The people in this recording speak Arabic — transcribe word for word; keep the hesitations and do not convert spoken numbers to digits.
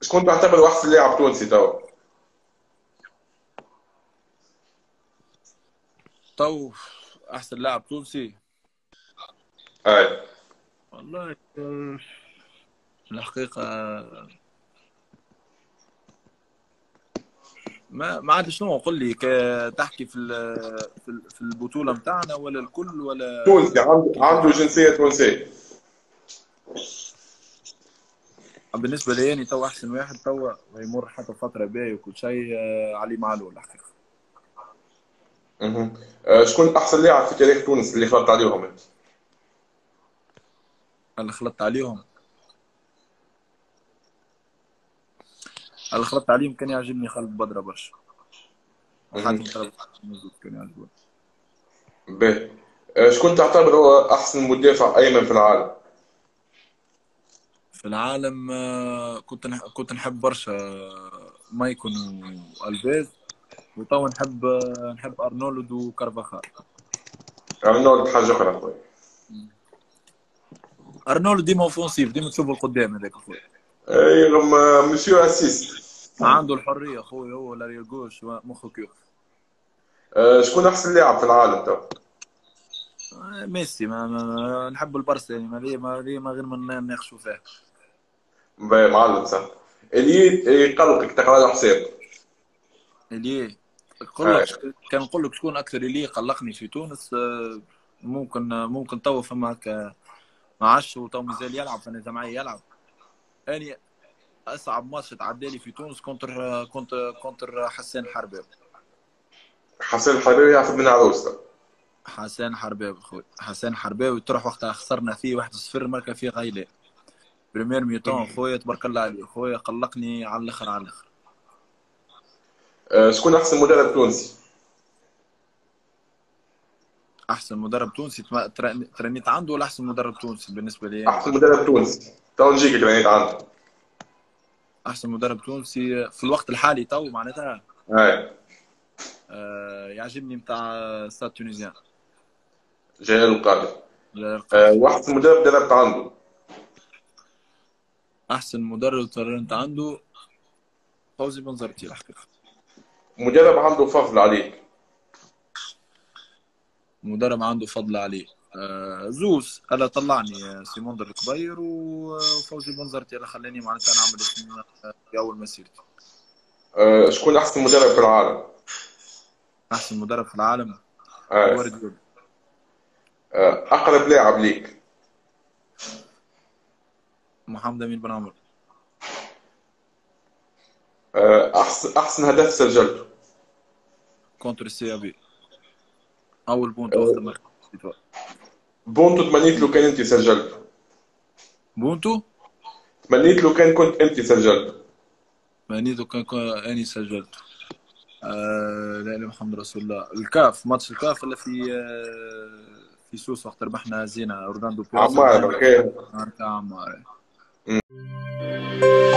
شكون تعتبره احسن لاعب تونسي توا؟ تو احسن لاعب تونسي. اي والله آه، الحقيقة ما ما عاد شنو قل لي ك- تحكي في ال- في ال- في البطولة متاعنا ولا الكل تونسي، ولا عنده كيف؟ عنده جنسيه تونسيه. بالنسبة لي يعني تو أحسن واحد تو يمر حتى فترة باهية وكل شيء آه، علي معلول الحقيقة. مهم. آه، شكون احسن لاعب في تاريخ تونس اللي خلطت عليهم انت؟ اللي خلطت عليهم اللي خلطت عليهم كان يعجبني خالد بدرة برشا، مهم. وحاتم طرف موجود كان يعجبني. باهي. آه، شكون تعتبره احسن مدافع ايمن في العالم؟ في العالم آه، كنت نح- كنت نحب برشا آه، مايكون والفيز، وتوا نحب آه، نحب ارنولد وكارفاخال. ارنولد حاجه اخرى خويا. ارنولد ديما اوفونسيف، ديما تشوفه القدام هذاك اخويا. اي رغم مسيو اسيست. عنده الحريه اخويا، هو لا يرقوش مخه كيف. آه، شكون احسن لاعب في العالم تو؟ آه، ميسي ما, ما ما- نحب البرسا يعني، ما ليه ما ليه ما غير من نناقشوا فيه. باهي، معلم صح. اللي يقلقك تقرا له حساب. اللي يقول اي لك كان نقول لك شكون اكثر اللي قلقني في تونس آه، ممكن ممكن تو فما هكا ما عادش تو مازال يلعب، فانا جماعي يلعب. اني اصعب ماتش تعدى لي في تونس كونتر كونتر كونتر حسين حرباوي. حسين الحبيبي يعرف من عروسته. حسين حرباوي خويا، حسين حرباوي تروح وقتها خسرنا فيه واحد صفر، مركا فيه غيلان بريمير ميتون خويا، تبارك الله عليه خويا، قلقني على الاخر على الاخر. آه، شكون احسن مدرب تونسي؟ احسن مدرب تونسي تما- ترا- ترنيت عنده، ولا احسن مدرب تونسي بالنسبه لي يعني؟ احسن مدرب تونسي تو نجيك اللي عنده. احسن مدرب تونسي في الوقت الحالي تو معناتها اي آه يعجبني نتاع ستاد تونيزيان، جلال القادر. جلال آه، القادري. واحسن مدرب دربت عنده؟ احسن مدرب ترنت عنده فوزي بنزرتي الحقيقه. مدرب عنده فضل عليك؟ مدرب عنده فضل عليه آه زوز، الا طلعني آه، سيمون در الكبير وفوزي بنزرتي، الا خلاني معناتها نعمل اسم آه، في اول مسيرتي. آه، شكون احسن مدرب في العالم؟ احسن مدرب في العالم آه. جوارديولا. آه، اقرب لاعب ليك؟ محمد امين بن عمرو. آه، احسن احسن هدف سجلته؟ كونتر السي بي، اول بونت وقت ما خديت. بونتو تمنيت لو كان انت سجلته. بونتو تمنيت لو كان كنت انت سجلته. مانيتو كان كان- اني سجلته. آه لا اله الا محمد رسول الله. الكاف، ماتش الكاف اللي في آه في سوسه وقت ربحنا زينه اورلاندو بيرس عمار الهدف اوكي. تاع عمار.